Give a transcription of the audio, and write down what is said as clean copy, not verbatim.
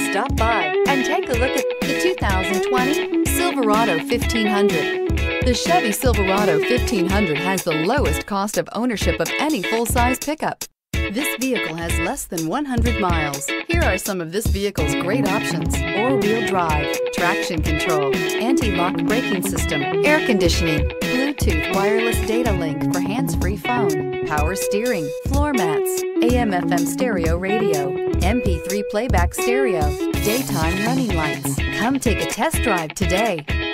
Stop by and take a look at the 2020 Silverado 1500. The Chevy Silverado 1500 has the lowest cost of ownership of any full-size pickup. This vehicle has less than 100 miles. Here are some of this vehicle's great options: four-wheel drive, traction control, anti-lock braking system, air conditioning, Bluetooth wireless data link for hands-free phone, power steering, floor mats, AM/FM stereo radio, MP3 playback stereo, daytime running lights. Come take a test drive today.